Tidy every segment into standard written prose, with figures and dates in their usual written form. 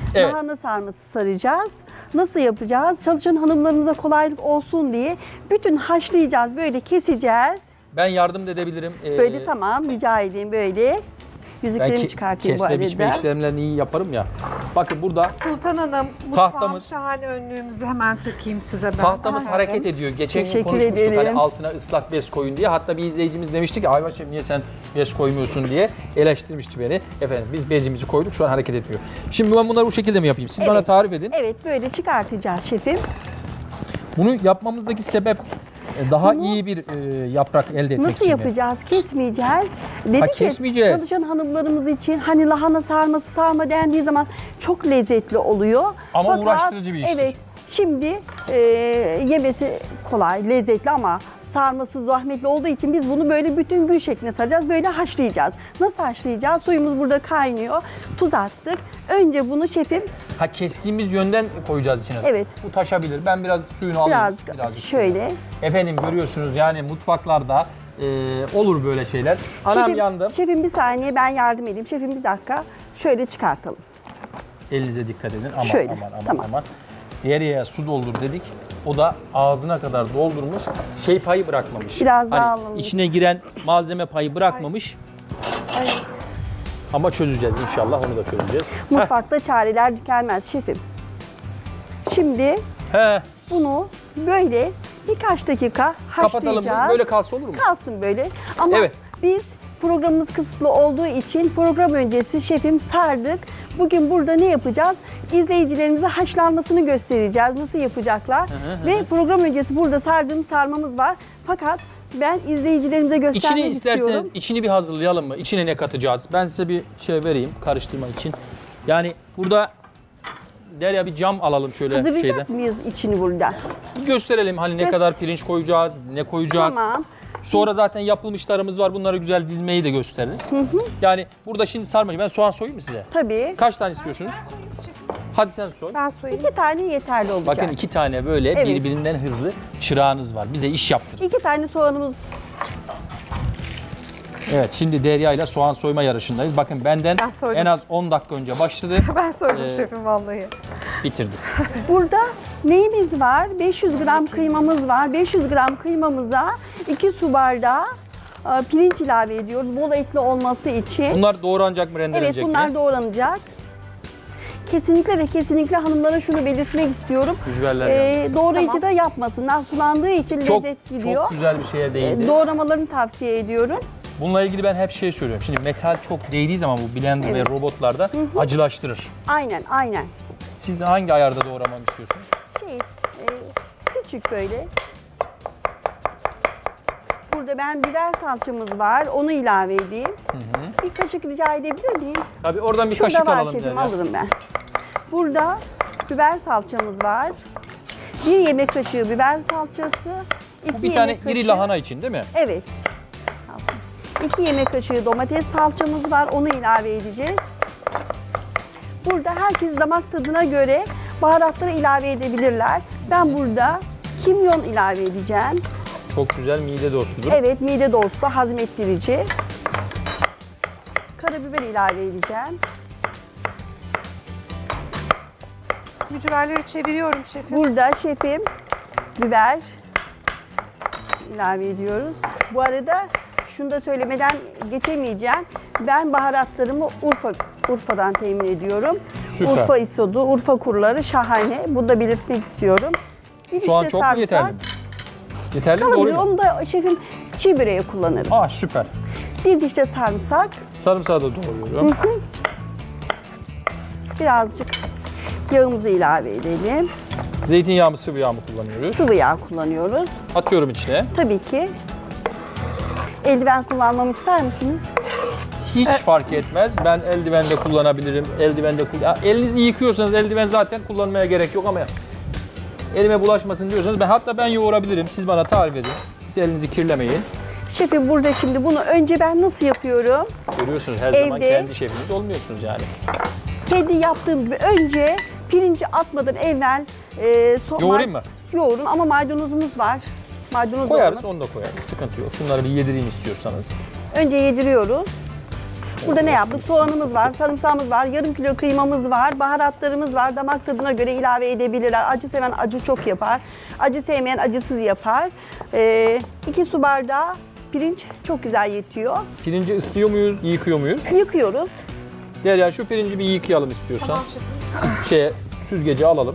Evet. Lahana sarması saracağız. Nasıl yapacağız? Çalışan hanımlarımıza kolaylık olsun diye bütün haşlayacağız. Böyle keseceğiz. Ben yardım da edebilirim. Böyle tamam, rica edeyim böyle. Yüzüklerimi çıkartayım bu kesme biçme arada. işlemlerini iyi yaparım ya. Bakın burada Sultan Hanım, Tahtamız- mutfağım şahane, önlüğümüzü hemen takayım size ben. tahtamız Aha. hareket ediyor. Geçen gün Teşekkür konuşmuştuk ederim. hani altına ıslak bez koyun diye. Hatta bir izleyicimiz demişti ki Ayvaş niye sen bez koymuyorsun diye eleştirmişti beni. Efendim biz bezimizi koyduk, şu an hareket etmiyor. Şimdi ben bunları bu şekilde mi yapayım? Siz bana Evet. tarif edin. Evet, böyle çıkartacağız şefim. Bunu yapmamızdaki sebep daha iyi bir yaprak elde etmek Nasıl için mi? yapacağız? Kesmeyeceğiz. Dedik kesmeyeceğiz. Çalışan hanımlarımız için hani lahana sarması sarma dendiği zaman çok lezzetli oluyor. Ama uğraştırıcı bir iştir. Evet. Şimdi yemesi kolay, lezzetli ama sarması zahmetli olduğu için biz bunu böyle bütün gün şeklinde saracağız. Böyle haşlayacağız. Nasıl haşlayacağız? Suyumuz burada kaynıyor. Tuz attık. Önce bunu şefim Ha, kestiğimiz yönden koyacağız içine. Evet. Bu taşabilir. Ben biraz suyunu alayım. birazcık şöyle. Efendim görüyorsunuz yani mutfaklarda olur böyle şeyler. Anam yandım. Şefim bir saniye, ben yardım edeyim. Şefim bir dakika. Şöyle çıkartalım. Elinize dikkat edin. Aman Şöyle, aman tamam. aman. Diğeriye su doldur dedik. O da ağzına kadar doldurmuş. Payı bırakmamış. Biraz daha alalım. İçine giren malzeme payı bırakmamış. Ay. Ama çözeceğiz inşallah, onu da çözeceğiz. Mutfakta çareler tükenmez şefim. Şimdi He, bunu böyle birkaç dakika kapatalım. haşlayacağız. Böyle kalsa olur mu? Kalsın böyle. Ama Evet. biz programımız kısıtlı olduğu için program öncesi şefim sardık. Bugün burada ne yapacağız? İzleyicilerimize haşlanmasını göstereceğiz. Nasıl yapacaklar? Ve program öncesi burada sardığımız sarmamız var. Fakat ben izleyicilerimize göstermek İçini isterseniz istiyorum. içini bir hazırlayalım mı? İçine ne katacağız? Ben size bir şey vereyim karıştırma için. Yani burada Derya bir cam alalım şöyle şeyden. Hazırlayacak mıyız içini burada? Bir gösterelim hani ne kadar pirinç koyacağız, ne koyacağız. Tamam. Sonra zaten yapılmışlarımız var. Bunları güzel dizmeyi de gösteririz. Yani burada şimdi sarmayı ben soğan soyayım mı size? Tabii. Kaç tane istiyorsunuz? Hadi sen soy. Ben soyayım. 2 tane yeterli olacak. Bakın 2 tane böyle Evet. birbirinden hızlı çırağınız var. Bize iş yaptırın. 2 tane soğanımız. Evet, şimdi Derya ile soğan soyma yarışındayız. Bakın benden Ben soydum. en az 10 dakika önce başladı, Ben soydum şefim vallahi. bitirdi. Burada neyimiz var? 500 gram kıymamız var. 500 gram kıymamıza 2 su bardağı pirinç ilave ediyoruz. Bol etli olması için. Bunlar doğranacak mı, Evet, rendelenecek bunlar mi? doğranacak. Kesinlikle ve kesinlikle hanımlara şunu belirtmek istiyorum. Mücverler yalnız. Doğrayıcı da yapmasınlar. Sulandığı için Çok, lezzet gidiyor. çok güzel bir şeye değindiniz. Doğramalarını tavsiye ediyorum. Bununla ilgili ben hep şey söylüyorum. Şimdi metal çok değdiği zaman bu blender ve robotlarda acılaştırır. Aynen, aynen. Siz hangi ayarda doğramamı istiyorsunuz? Küçük böyle. Burada ben biber salçamız var. Onu ilave edeyim. Bir kaşık rica edebilir miyim? Tabii oradan bir Şurada kaşık var alalım. şefim, Derya. alırım ben. Burada biber salçamız var. 1 yemek kaşığı biber salçası. Bu bir tane iri lahana için değil mi? Evet. 2 yemek kaşığı domates salçamız var. Onu ilave edeceğiz. Burada herkes damak tadına göre baharatları ilave edebilirler. Ben burada kimyon ilave edeceğim. Çok güzel, mide dostudur. Evet, mide dostu, hazmettirici. Karabiber ilave edeceğim. Mücverleri çeviriyorum şefim. Burada şefim biber ilave ediyoruz. Bu arada şunu da söylemeden geçemeyeceğim. Ben baharatlarımı Urfa'dan temin ediyorum. Süper. Urfa isodu, Urfa kuruları şahane. Bunu da belirtmek istiyorum. Bir Soğan diş de çok mu sarımsak. yeterli mi? Yeterli mi, doğru Kalabilir. mu? Onu da şefim çiğ böreğe kullanırız. Aa, süper. Bir diş de sarımsak. Sarımsağı da doğruyorum. Birazcık yağımızı ilave edelim. Zeytinyağı mı, sıvı yağ mı kullanıyoruz? Sıvı yağ kullanıyoruz. Atıyorum içine. Tabii ki. Eldiven kullanmamı ister misiniz? Hiç fark etmez. Ben eldiven de kullanabilirim. Elinizi yıkıyorsanız eldiven zaten kullanmaya gerek yok ama elime bulaşmasın diyorsanız hatta ben yoğurabilirim. Siz bana tarif edin. Siz elinizi kirlemeyin. Şefim burada şimdi bunu önce ben nasıl yapıyorum? Görüyorsunuz her zaman Evde. kendi şefiniz olmuyorsunuz yani. Kendi yaptığım gibi önce pirinci atmadan evvel Yoğurayım mı? Yoğurun ama maydanozumuz var. Maydanoz Koyarız, doğramak. onu da koyarız. Sıkıntı yok. Şunları bir yedireyim istiyorsanız. Önce yediriyoruz. Burada ne yaptık? Soğanımız var, sarımsağımız var, yarım kilo kıymamız var, baharatlarımız var. Damak tadına göre ilave edebilirler. Acı seven acı çok yapar. Acı sevmeyen acısız yapar. 2 su bardağı pirinç çok güzel yetiyor. Pirinci ıslıyor muyuz, yıkıyor muyuz? Yıkıyoruz. Derya şu pirinci bir yıkayalım istiyorsan. Tamam şefim. Süzgeci alalım.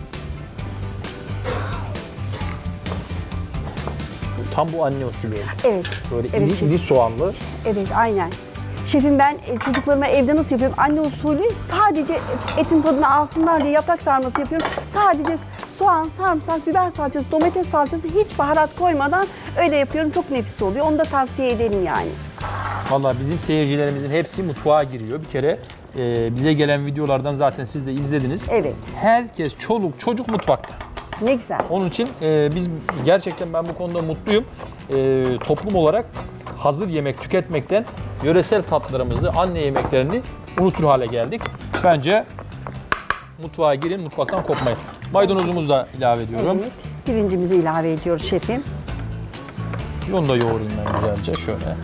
Tam bu anne usulü oldu. Evet. Böyle Evet, iri, şefim. iri soğanlı. Evet, aynen. Şefim ben çocuklarıma evde nasıl yapıyorum? Anne usulü sadece etin tadını alsınlar diye yaprak sarması yapıyorum. Sadece soğan, sarımsak, biber salçası, domates salçası hiç baharat koymadan öyle yapıyorum. Çok nefis oluyor. Onu da tavsiye ederim yani. Vallahi bizim seyircilerimizin hepsi mutfağa giriyor. Bir kere bize gelen videolardan zaten siz de izlediniz. Evet. Herkes, çoluk, çocuk mutfakta. Ne güzel. Onun için biz gerçekten ben bu konuda mutluyum. Toplum olarak hazır yemek tüketmekten yöresel tatlarımızı, anne yemeklerini unutur hale geldik. Bence mutfağa girin, mutfaktan kopmayın. Maydanozumuzu da ilave ediyorum. Evet. Pirincimizi ilave ediyoruz şefim. Onu da yoğurayım ben güzelce şöyle.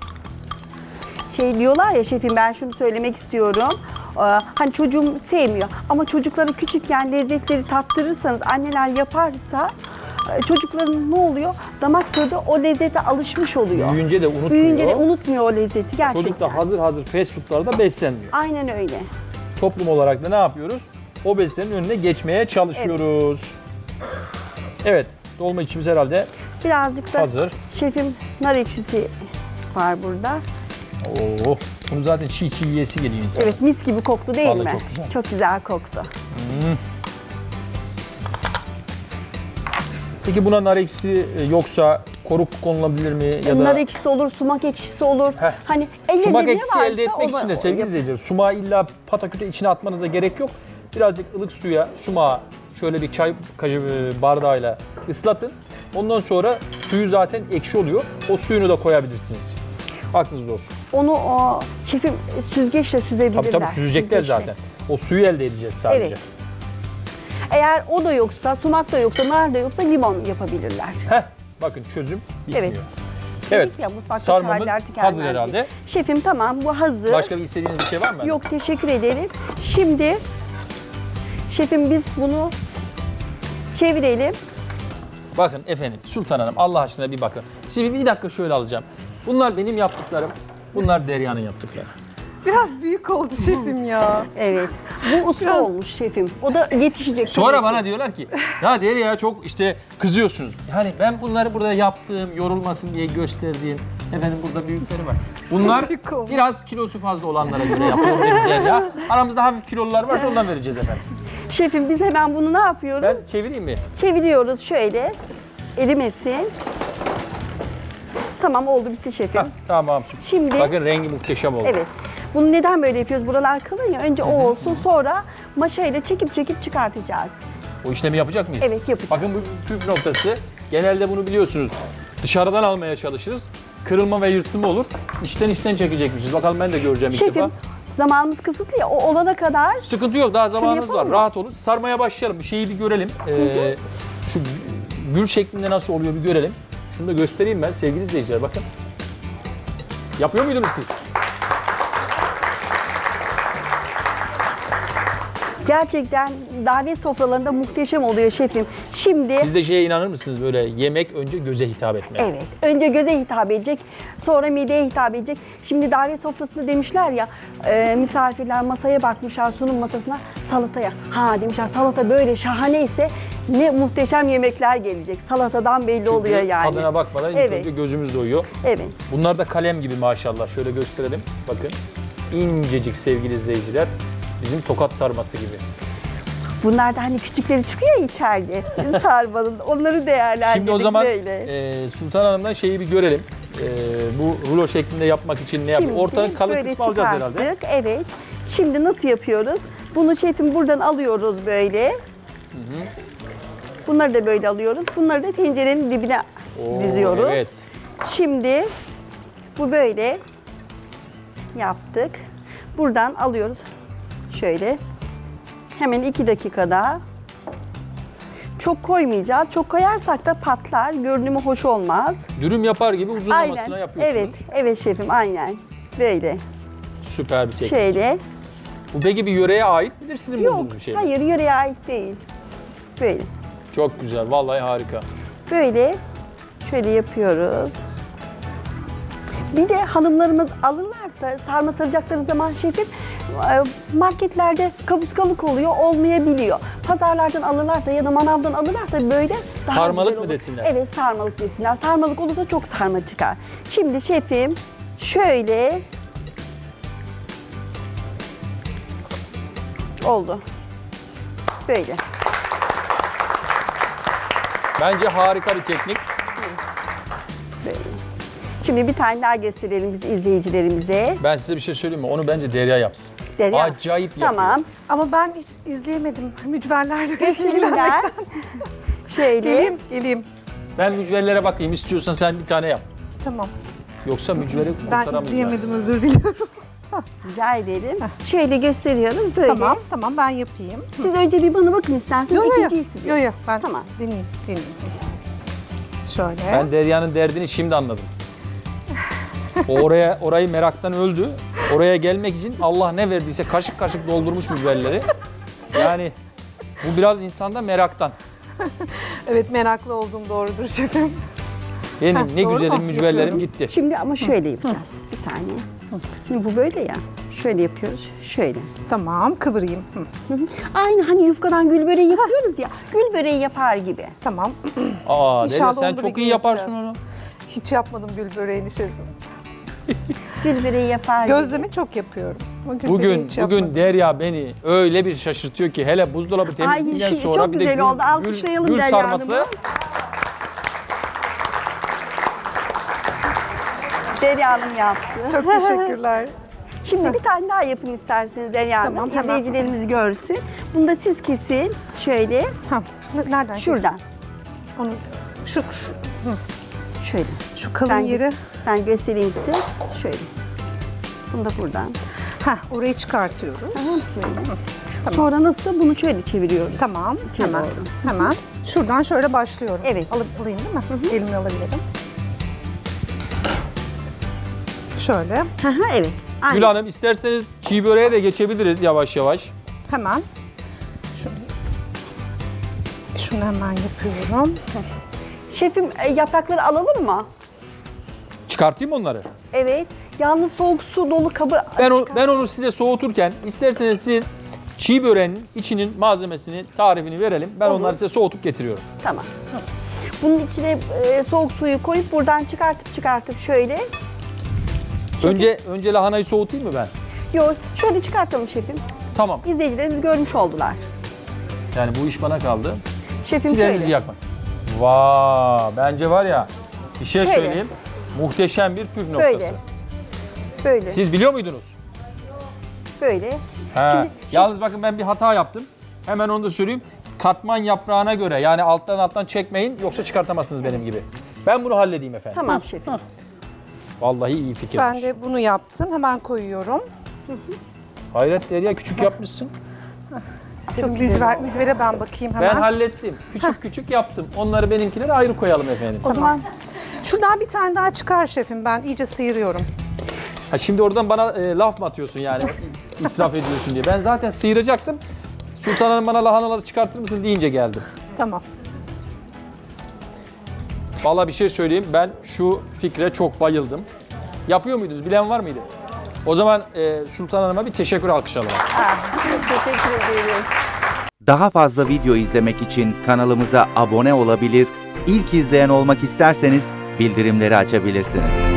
Şey diyorlar ya şefim, ben şunu söylemek istiyorum. Hani çocuğum sevmiyor ama çocuklara küçükken lezzetleri tattırırsanız, anneler yaparsa çocukların ne oluyor? Damak tadı o lezzete alışmış oluyor. Büyüyünce de unutmuyor. Büyüyünce de unutmuyor o lezzeti gerçekten. Çocuk da hazır fast foodlarda beslenmiyor. Aynen öyle. Toplum olarak da ne yapıyoruz? O beslenin önüne geçmeye çalışıyoruz. Evet, dolma içimiz herhalde Birazcık da hazır. şefim nar ekşisi var burada. Oo, bunu zaten çiğ çiğ yiyesi geliyor insan. Evet, mis gibi koktu değil Vallahi mi? çok güzel. Çok güzel koktu. Peki buna nar ekşisi yoksa koruk konulabilir mi? Ya Nar da ekşisi olur, sumak ekşisi olur. Heh. Hani ellerinde sumak ne ekşisi varsa elde etmek o da- için de sevgili izleyiciler, sumağı illa pataküte içine atmanıza gerek yok. Birazcık ılık suya sumağı şöyle bir çay bardağıyla ıslatın. Ondan sonra suyu zaten ekşi oluyor. O suyunu da koyabilirsiniz. Aklınızda olsun. Onu şefim süzgeçle süzebilirler. Tabii süzecekler Süzgeçle. zaten. O suyu elde edeceğiz sadece. Evet. Eğer o da yoksa, sumak da yoksa, nar da yoksa limon yapabilirler. Heh, bakın çözüm bitmiyor. Evet. Evet, Ya, mutfakta sarmamız çaylar tükenmez hazır diye. herhalde. Şefim tamam, bu hazır. Başka bir istediğiniz bir şey var mı? Yok, teşekkür ederim. Şimdi şefim biz bunu çevirelim. Bakın efendim Sultan Hanım, Allah aşkına bir bakın. Şimdi bir dakika şöyle alacağım. Bunlar benim yaptıklarım. Bunlar Derya'nın yaptıkları. Biraz büyük oldu şefim ya. Evet. Bu usta olmuş şefim. O da yetişecek. Sonra bana diyorlar ki ya Derya çok işte kızıyorsunuz. Yani ben bunları burada yaptığım, yorulmasın diye gösterdiğim, efendim burada büyükleri var. Bunlar Büyük olmuş. biraz kilosu fazla olanlara göre yapıyorum vereceğiz ya. Aramızda hafif kilolular varsa ondan vereceğiz efendim. Şefim biz hemen bunu ne yapıyoruz? Ben çevireyim mi? Çeviriyoruz şöyle. Erimesin. Tamam, oldu, bitti şefim. Hah, tamam süper. Şimdi Bakın rengi muhteşem oldu. evet. Bunu neden böyle yapıyoruz? Buralar kalın ya. Önce o olsun, sonra maşayla çekip çıkartacağız. O işlemi yapacak mıyız? Evet, yapacağız. Bakın bu püf noktası. Genelde bunu biliyorsunuz. Dışarıdan almaya çalışırız. Kırılma ve yırtılma olur. İçten çekecekmişiz. Bakalım ben de göreceğim ilk defa. Şefim zamanımız kısıtlı ya, o olana kadar Sıkıntı yok. Daha zamanımız var. yapalım mı? Rahat olun. Sarmaya başlayalım. Bir şeyi bir görelim. Şu gül şeklinde nasıl oluyor bir görelim. Şunu da göstereyim ben sevgili izleyiciler. Bakın. Yapıyor muydunuz siz? gerçekten davet sofralarında muhteşem oluyor şefim. Şimdi Siz de şeye inanır mısınız? Böyle yemek önce göze hitap etmeye. evet, önce göze hitap edecek, sonra mideye hitap edecek. Şimdi davet sofrasında demişler ya, misafirler masaya bakmışlar, sunum masasına, salataya. Ha demişler, salata böyle şahaneyse ne muhteşem yemekler gelecek. Salatadan belli Çünkü oluyor yani. tadına bakmadan ilk Evet. önce gözümüz doyuyor. Evet. Bunlar da kalem gibi maşallah. Şöyle gösterelim. Bakın. İncecik sevgili izleyiciler. Bizim tokat sarması gibi. Bunlar da hani küçükleri çıkıyor ya içeride. Sarmanın. Onları değerlendirdik Şimdi o zaman böyle. Sultan Hanım'dan şeyi bir görelim. Bu rulo şeklinde yapmak için ne yapıyor? Şimdi Ortanın kalın böyle kısmı alacağız herhalde. çıkarttık, evet. Şimdi nasıl yapıyoruz? Bunu şefim buradan alıyoruz böyle. Bunları da böyle alıyoruz. Bunları da tencerenin dibine Oo, diziyoruz. Evet. Şimdi bu böyle yaptık. Buradan alıyoruz. Şöyle. Hemen 2 dakikada. Çok koymayacağız. Çok koyarsak da patlar. Görünümü hoş olmaz. Dürüm yapar gibi uzunlamasına Aynen. yapıyorsunuz. Evet. Evet şefim, aynen. Böyle. süper bir teknik. Şöyle. Bu peki bir yöreye ait midir sizin Yok, bulduğunuz bir şey mi? hayır yöreye ait değil. Böyle. Çok güzel, vallahi harika. Böyle. Şöyle yapıyoruz. Bir de hanımlarımız alırlarsa, sarma saracakları zaman şefim, marketlerde kapuskalık oluyor, olmayabiliyor. Pazarlardan alırlarsa ya da manavdan alırlarsa böyle daha Sarmalık güzel mı olur. desinler? Evet, sarmalık desinler. Sarmalık olursa çok sarma çıkar. Şimdi şefim şöyle oldu. Böyle. Bence harika bir teknik. Böyle. Şimdi bir tane daha gösterelim biz izleyicilerimize. Ben size bir şey söyleyeyim mi? Onu bence Derya yapsın. Derya. Acayip yapıyor. Tamam. Ama ben hiç izleyemedim mücverlerle. Göstereyimler. Şöyle. Geleyim. Ben mücverlere bakayım. İstiyorsan sen bir tane yap. Tamam. Yoksa mücveri Ben kurtaramayacağız. izleyemedim, özür diliyorum. Rica ederim. Şöyle gösteriyoruz böyle. Tamam ben yapayım. Siz önce bir bana bakın isterseniz. İkinciyi siz yapın. Yo ben Tamam. deneyeyim. Şöyle. Ben Derya'nın derdini şimdi anladım. O orayı meraktan öldü. Oraya gelmek için Allah ne verdiyse kaşık kaşık doldurmuş mücverleri. Yani bu biraz insanda meraktan. Evet, meraklı olduğum doğrudur şefim. Benim ne doğru güzelim mu? mücverlerim Yapıyorum. gitti. Şimdi ama şöyle yapacağız. Bir saniye. Şimdi bu böyle ya. Şöyle yapıyoruz. Şöyle. Tamam, kıvırayım. Aynı hani yufkadan gül böreği yapıyoruz ya. Gül böreği yapar gibi. Tamam. Aa Derya İnşallah sen onu da bir çok gün iyi yaparsın yapacağız. onu. Hiç yapmadım gül böreğini şefim. Gül böreği yapar gibi. Gözleme çok yapıyorum. Ama gül böreği hiç Bugün yapmadım. Derya beni öyle bir şaşırtıyor ki hele buzdolabı temizliğinden Ay, sonra çok bir de güzel oldu. Alkışlayalım gül Derya sarması. Hanım'ı. Derya Hanım yaptı. Çok teşekkürler. Şimdi bir tane daha yapın isterseniz Derya Hanım. Tamam, hemen. İzleyicilerimiz görsün. Bunu da siz kesin. Şöyle. Ha, nereden Şuradan. keseyim? Onu, şu Şöyle. kalın Ben- yeri. Ben göstereyim size. Şöyle. Bunu da buradan. Orayı çıkartıyoruz. Böyle. Sonra nasıl? Bunu şöyle çeviriyoruz. Tamam, İçeri hemen. doğru. Hemen. Şuradan şöyle başlıyorum. Evet. Alayım değil mi? Elimle alabilirim. Şöyle. Hı hı, evet. Aynen. Gül Hanım isterseniz çiğ böreğe de geçebiliriz yavaş yavaş. Hemen. Şunu hemen yapıyorum. Şefim yaprakları alalım mı? Çıkartayım mı onları? Evet. Yalnız soğuk su dolu kabı Ben onu size soğuturken isterseniz siz çiğ böreğin içinin malzemesini, tarifini verelim. Ben Olur. onları size soğutup getiriyorum. Tamam. Bunun içine soğuk suyu koyup buradan çıkartıp şöyle. Önce lahanayı soğutayım mı ben? Yok, şöyle çıkartalım şefim. Tamam. İzleyicilerimiz görmüş oldular. Yani bu iş bana kaldı. Şefim Siz elinizi şöyle. yakmayın. Vaa, bence var ya bir şey Şöyle. söyleyeyim. Muhteşem bir püf noktası. Böyle. Böyle. Siz biliyor muydunuz? Böyle. He. Şimdi- Yalnız bakın ben bir hata yaptım. Hemen onu da söyleyeyim. Katman yaprağına göre yani alttan çekmeyin yoksa çıkartamazsınız benim gibi. Ben bunu halledeyim efendim. Tamam şefim. Vallahi iyi fikirmiş. Ben de bunu yaptım. Hemen koyuyorum. Hayret Derya küçük yapmışsın. Mücvere ben bakayım hemen. Ben hallettim. Küçük yaptım. Onları benimkileri ayrı koyalım efendim. O zaman Şuradan bir tane daha çıkar şefim. Ben iyice sıyırıyorum. Ha şimdi oradan bana laf mı atıyorsun yani israf ediyorsun diye. Ben zaten sıyıracaktım. Sultan Hanım bana lahanaları çıkartır mısın deyince geldim. Tamam. Vallahi bir şey söyleyeyim. Ben şu fikre çok bayıldım. Yapıyor muydunuz? Bilen var mıydı? O zaman Sultan Hanım'a bir teşekkür alkışlayalım. çok teşekkür ederim. Daha fazla video izlemek için kanalımıza abone olabilir, ilk izleyen olmak isterseniz bildirimleri açabilirsiniz.